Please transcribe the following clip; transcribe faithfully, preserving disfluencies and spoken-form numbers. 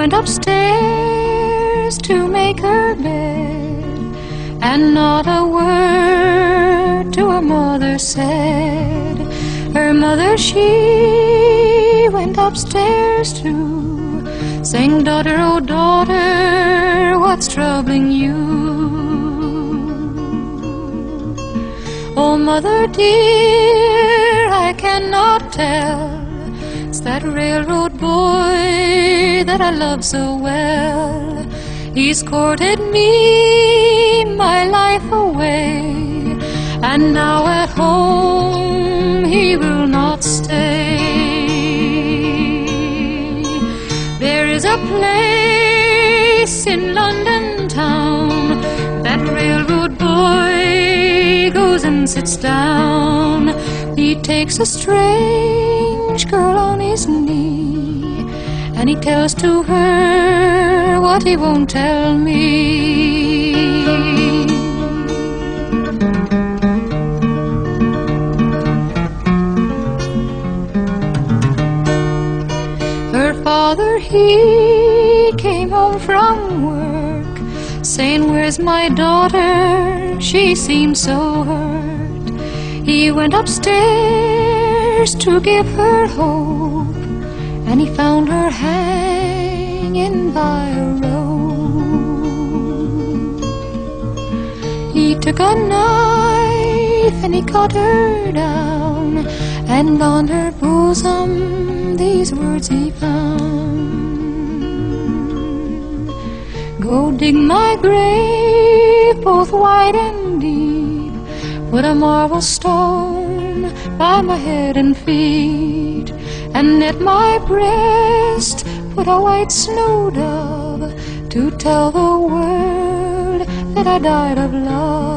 went upstairs to make her bed, and not a word to her mother said. Her mother, she went upstairs too, saying, "Daughter, oh daughter, what's troubling you?" "Oh mother dear, I cannot tell. It's that railroad boy that I love so well. He's courted me my life away, and now at home he will not stay. There is a place in London town, that railroad boy goes and sits down. He takes a strange girl on his knee, and he tells to her what he won't tell me. Her father, he came home from work, saying, "Where's my daughter? She seems so hurt." He went upstairs to give her hope, and he found her hanging by a rope. He took a knife and he cut her down, and on her bosom these words he found: "Go dig my grave, both wide and deep. Put a marble stone by my head and feet, and at my breast put a white snow dove, to tell the world that I died of love."